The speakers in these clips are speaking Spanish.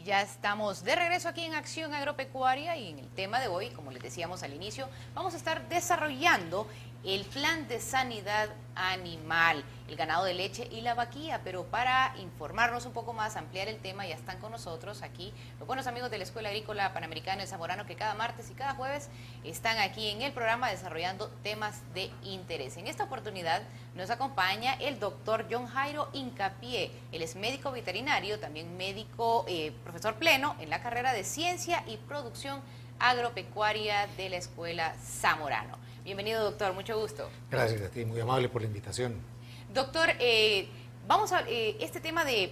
Ya estamos de regreso aquí en Acción Agropecuaria y en el tema de hoy, como les decíamos al inicio, vamos a estar desarrollando el plan de sanidad animal, el ganado de leche y la vaquilla. Pero para informarnos un poco más, ampliar el tema, ya están con nosotros aquí los buenos amigos de la Escuela Agrícola Panamericana de Zamorano, que cada martes y cada jueves están aquí en el programa desarrollando temas de interés. En esta oportunidad nos acompaña el doctor John Jairo Hincapié. Él es médico veterinario, también médico, profesor pleno en la carrera de Ciencia y Producción Agropecuaria de la Escuela Zamorano. Bienvenido, doctor, mucho gusto. Gracias a ti, muy amable por la invitación. Doctor, vamos a este tema de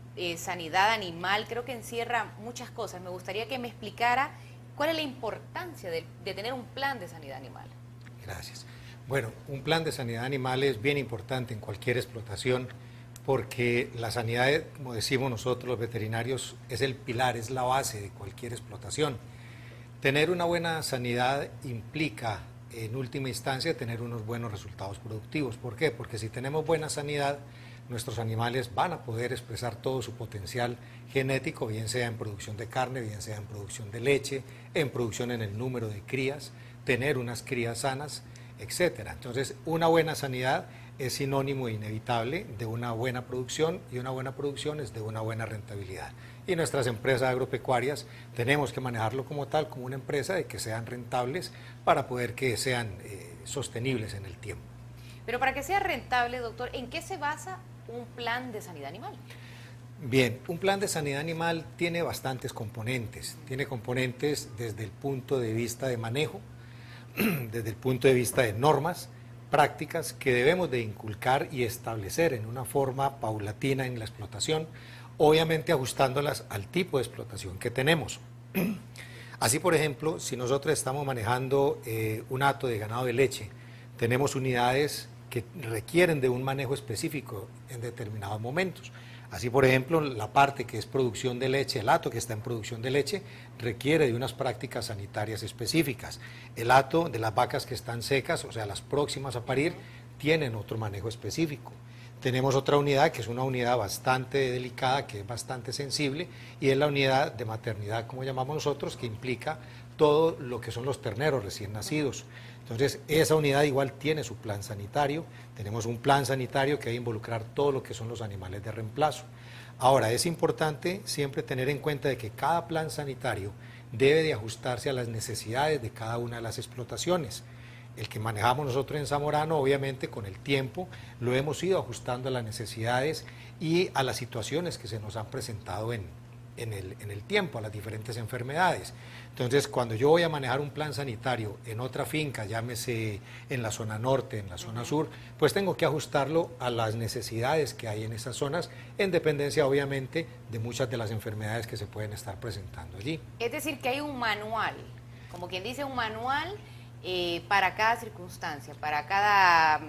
sanidad animal, creo que encierra muchas cosas. Me gustaría que me explicara cuál es la importancia de tener un plan de sanidad animal. Gracias. Bueno, un plan de sanidad animal es bien importante en cualquier explotación porque la sanidad, como decimos nosotros los veterinarios, es el pilar, es la base de cualquier explotación. Tener una buena sanidad implica, en última instancia, tener unos buenos resultados productivos. ¿Por qué? Porque si tenemos buena sanidad, nuestros animales van a poder expresar todo su potencial genético, bien sea en producción de carne, bien sea en producción de leche, en producción en el número de crías, tener unas crías sanas, etcétera. Entonces, una buena sanidad es sinónimo inevitable de una buena producción, y una buena producción es de una buena rentabilidad. Y nuestras empresas agropecuarias tenemos que manejarlo como tal, como una empresa de que sean rentables para poder que sean sostenibles en el tiempo. Pero para que sea rentable, doctor, ¿en qué se basa un plan de sanidad animal? Bien, un plan de sanidad animal tiene bastantes componentes. Tiene componentes desde el punto de vista de manejo, desde el punto de vista de normas, prácticas que debemos de inculcar y establecer en una forma paulatina en la explotación, obviamente ajustándolas al tipo de explotación que tenemos. Así, por ejemplo, si nosotros estamos manejando un hato de ganado de leche, tenemos unidades que requieren de un manejo específico en determinados momentos. Así, por ejemplo, la parte que es producción de leche, el hato que está en producción de leche, requiere de unas prácticas sanitarias específicas. El hato de las vacas que están secas, o sea, las próximas a parir, tienen otro manejo específico. Tenemos otra unidad que es una unidad bastante delicada, que es bastante sensible, y es la unidad de maternidad, como llamamos nosotros, que implica todo lo que son los terneros recién nacidos. Entonces, esa unidad igual tiene su plan sanitario. Tenemos un plan sanitario que debe involucrar todo lo que son los animales de reemplazo. Ahora, es importante siempre tener en cuenta de que cada plan sanitario debe de ajustarse a las necesidades de cada una de las explotaciones. El que manejamos nosotros en Zamorano, obviamente con el tiempo lo hemos ido ajustando a las necesidades y a las situaciones que se nos han presentado en el tiempo, a las diferentes enfermedades. Entonces, cuando yo voy a manejar un plan sanitario en otra finca, llámese en la zona norte, en la zona sur, pues tengo que ajustarlo a las necesidades que hay en esas zonas, en dependencia obviamente de muchas de las enfermedades que se pueden estar presentando allí. Es decir, que hay un manual, como quien dice, un manual para cada circunstancia, para cada,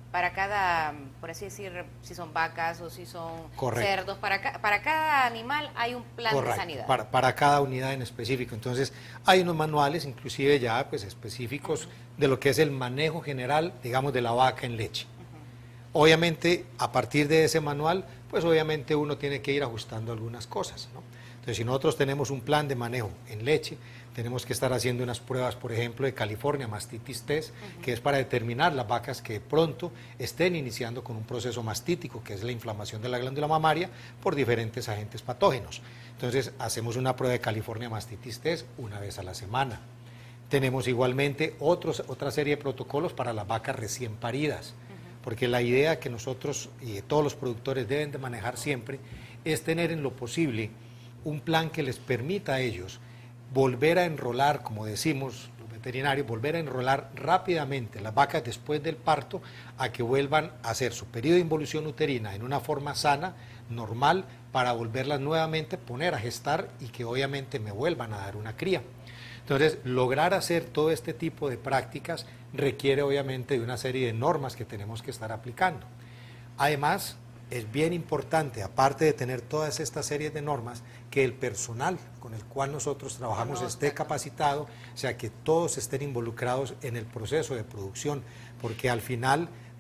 por así decir, si son vacas o si son cerdos, para cada animal hay un plan de sanidad. Para cada unidad en específico. Entonces, hay unos manuales, inclusive ya pues específicos de lo que es el manejo general, digamos, de la vaca en leche. Obviamente, a partir de ese manual, pues obviamente uno tiene que ir ajustando algunas cosas, ¿no? Entonces, si nosotros tenemos un plan de manejo en leche, tenemos que estar haciendo unas pruebas, por ejemplo, de California Mastitis Test, que es para determinar las vacas que pronto estén iniciando con un proceso mastítico, que es la inflamación de la glándula mamaria por diferentes agentes patógenos. Entonces, hacemos una prueba de California Mastitis Test una vez a la semana. Tenemos igualmente otra serie de protocolos para las vacas recién paridas, porque la idea que nosotros y todos los productores deben de manejar siempre es tener en lo posible un plan que les permita a ellos volver a enrolar, como decimos los veterinarios, volver a enrolar rápidamente las vacas después del parto a que vuelvan a hacer su periodo de involución uterina en una forma sana, normal, para volverlas nuevamente a poner a gestar y que obviamente me vuelvan a dar una cría. Entonces, lograr hacer todo este tipo de prácticas requiere obviamente de una serie de normas que tenemos que estar aplicando. Además, es bien importante, aparte de tener todas estas series de normas, que el personal con el cual nosotros trabajamos esté capacitado, o sea, que todos estén involucrados en el proceso de producción, porque al final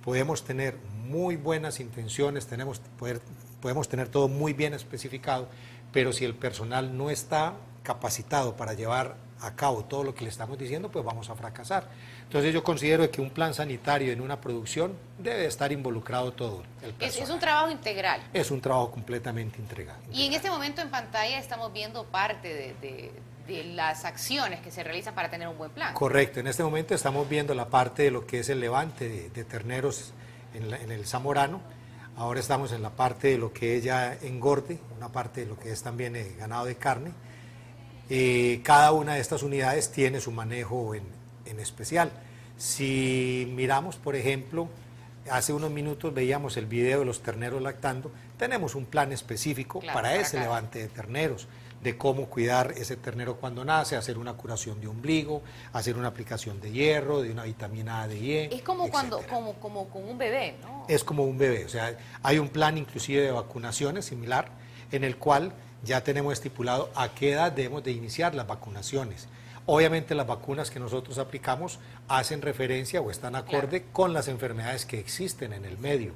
podemos tener muy buenas intenciones, podemos tener todo muy bien especificado, pero si el personal no está capacitado para llevar a cabo todo lo que le estamos diciendo, pues vamos a fracasar. Entonces yo considero que un plan sanitario en una producción debe estar involucrado todo el personal. Es un trabajo integral. Es un trabajo completamente integral. Y en este momento en pantalla estamos viendo parte de las acciones que se realizan para tener un buen plan. Correcto, en este momento estamos viendo la parte de lo que es el levante de terneros en el Zamorano. Ahora estamos en la parte de lo que es ya engorde, una parte de lo que es también ganado de carne. Cada una de estas unidades tiene su manejo en especial. Si miramos, por ejemplo, hace unos minutos veíamos el video de los terneros lactando, tenemos un plan específico para ese levante de terneros, de cómo cuidar ese ternero cuando nace, hacer una curación de ombligo, hacer una aplicación de hierro, de una vitamina A, D y E. Es como como con un bebé, ¿no? Es como un bebé, o sea, hay un plan inclusive de vacunaciones similar, en el cual ya tenemos estipulado a qué edad debemos de iniciar las vacunaciones. Obviamente las vacunas que nosotros aplicamos hacen referencia o están acorde con las enfermedades que existen en el medio.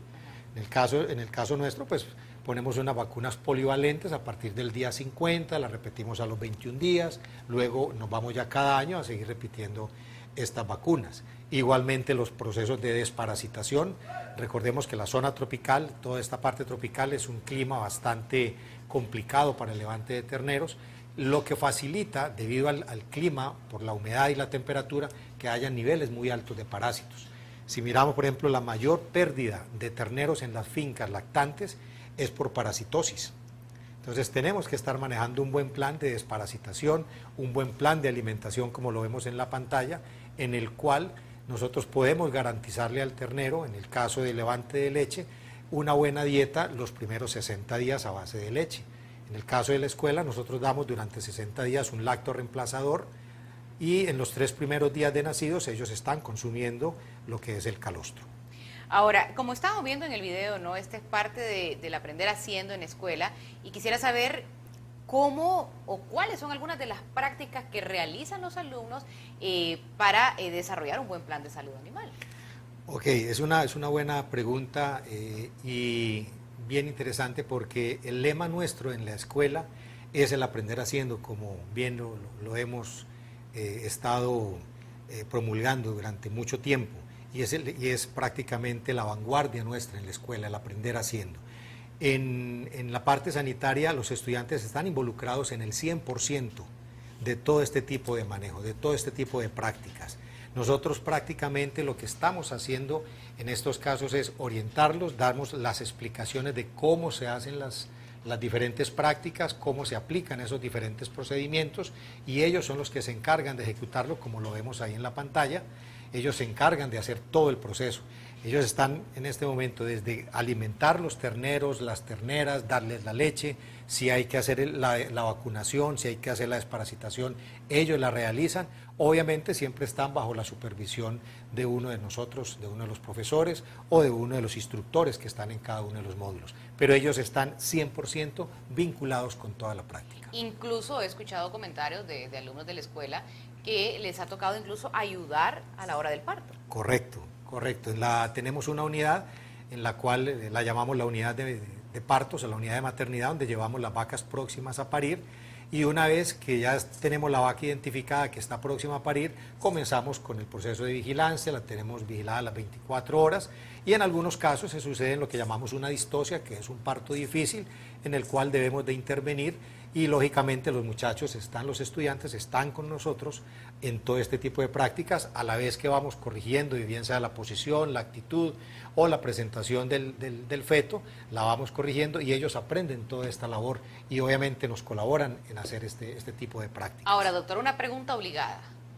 En el caso nuestro, pues ponemos unas vacunas polivalentes a partir del día 50, las repetimos a los 21 días, luego nos vamos ya cada año a seguir repitiendo estas vacunas. Igualmente los procesos de desparasitación, recordemos que la zona tropical, toda esta parte tropical es un clima bastante complicado para el levante de terneros, lo que facilita, debido al clima, por la humedad y la temperatura, que haya niveles muy altos de parásitos. Si miramos, por ejemplo, la mayor pérdida de terneros en las fincas lactantes es por parasitosis. Entonces tenemos que estar manejando un buen plan de desparasitación, un buen plan de alimentación, como lo vemos en la pantalla, en el cual nosotros podemos garantizarle al ternero, en el caso del levante de leche, una buena dieta los primeros 60 días a base de leche. En el caso de la escuela, nosotros damos durante 60 días un lacto reemplazador y en los 3 primeros días de nacidos ellos están consumiendo lo que es el calostro. Ahora, como estábamos viendo en el video, ¿no? Esta es parte del aprender haciendo en escuela y quisiera saber cómo o cuáles son algunas de las prácticas que realizan los alumnos para desarrollar un buen plan de salud animal. Ok, es una buena pregunta y bien interesante porque el lema nuestro en la escuela es el aprender haciendo, como bien lo hemos estado promulgando durante mucho tiempo y es prácticamente la vanguardia nuestra en la escuela, el aprender haciendo. En la parte sanitaria los estudiantes están involucrados en el 100% de todo este tipo de manejo, de todo este tipo de prácticas. Nosotros prácticamente lo que estamos haciendo en estos casos es orientarlos, darnos las explicaciones de cómo se hacen las diferentes prácticas, cómo se aplican esos diferentes procedimientos y ellos son los que se encargan de ejecutarlo como lo vemos ahí en la pantalla. Ellos se encargan de hacer todo el proceso. Ellos están en este momento desde alimentar los terneros, las terneras, darles la leche, si hay que hacer la vacunación, si hay que hacer la desparasitación, ellos la realizan. Obviamente siempre están bajo la supervisión de uno de nosotros, de uno de los profesores o de uno de los instructores que están en cada uno de los módulos. Pero ellos están 100% vinculados con toda la práctica. Incluso he escuchado comentarios de alumnos de la escuela que les ha tocado incluso ayudar a la hora del parto. Correcto. Tenemos una unidad en la cual la llamamos la unidad de partos, la unidad de maternidad, donde llevamos las vacas próximas a parir y una vez que ya tenemos la vaca identificada que está próxima a parir, comenzamos con el proceso de vigilancia, la tenemos vigilada las 24 horas y en algunos casos se sucede lo que llamamos una distocia, que es un parto difícil en el cual debemos de intervenir y lógicamente los estudiantes están con nosotros en todo este tipo de prácticas a la vez que vamos corrigiendo, y bien sea la posición, la actitud o la presentación del feto, la vamos corrigiendo y ellos aprenden toda esta labor y obviamente nos colaboran en hacer este tipo de prácticas. Ahora, doctor, una pregunta obligada.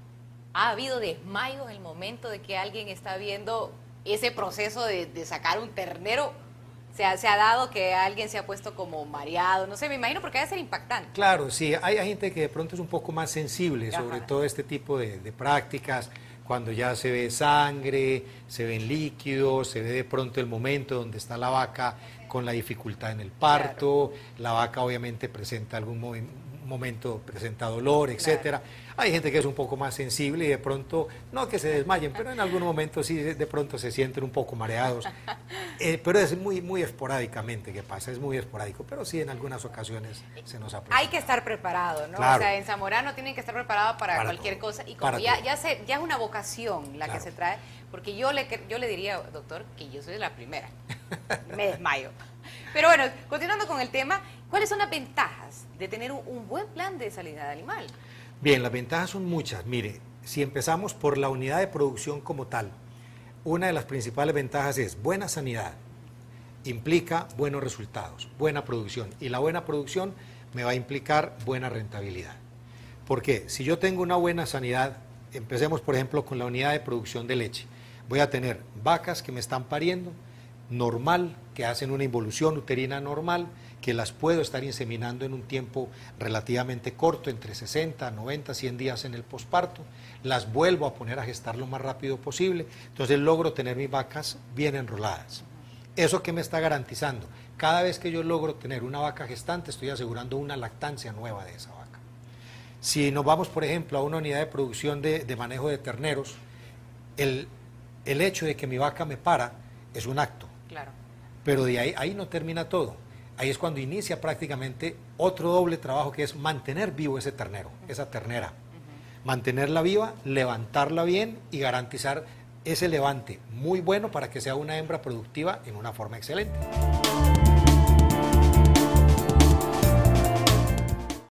¿Ha habido desmayos en el momento de que alguien está viendo ese proceso de sacar un ternero? Se ha dado que alguien se ha puesto como mareado, no sé, me imagino porque debe ser impactante. Claro, sí, hay gente que de pronto es un poco más sensible sobre todo este tipo de prácticas, cuando ya se ve sangre, se ven líquidos, se ve de pronto el momento donde está la vaca con la dificultad en el parto, la vaca obviamente presenta algún momento presenta dolor, etcétera. Hay gente que es un poco más sensible y de pronto, no que se desmayen, pero en algunos momentos sí de pronto se sienten un poco mareados. Pero es muy esporádicamente que pasa, es muy esporádico, pero sí en algunas ocasiones se nos aprecia. Hay que estar preparado, ¿no? Claro. O sea, en Zamorano tienen que estar preparados para cualquier todo. cosa y como Para ya todo. es una vocación la que se trae, porque yo le diría, doctor, que yo soy la primera. Me desmayo. Pero bueno, continuando con el tema, ¿cuáles son las ventajas de tener un buen plan de sanidad animal? Bien, las ventajas son muchas. Mire, si empezamos por la unidad de producción como tal, una de las principales ventajas es buena sanidad, implica buenos resultados, buena producción. Y la buena producción me va a implicar buena rentabilidad. ¿Por qué? Si yo tengo una buena sanidad, empecemos por ejemplo con la unidad de producción de leche. Voy a tener vacas que me están pariendo normal, que hacen una involución uterina normal, que las puedo estar inseminando en un tiempo relativamente corto, entre 60, 90, 100 días en el posparto, las vuelvo a poner a gestar lo más rápido posible, entonces logro tener mis vacas bien enroladas. ¿Eso qué me está garantizando? Cada vez que yo logro tener una vaca gestante, estoy asegurando una lactancia nueva de esa vaca. Si nos vamos, por ejemplo, a una unidad de producción de manejo de terneros, el hecho de que mi vaca me para es un acto. Claro. Pero de ahí no termina todo. Ahí es cuando inicia prácticamente otro doble trabajo que es mantener vivo ese ternero, esa ternera. Mantenerla viva, levantarla bien y garantizar ese levante muy bueno para que sea una hembra productiva en una forma excelente.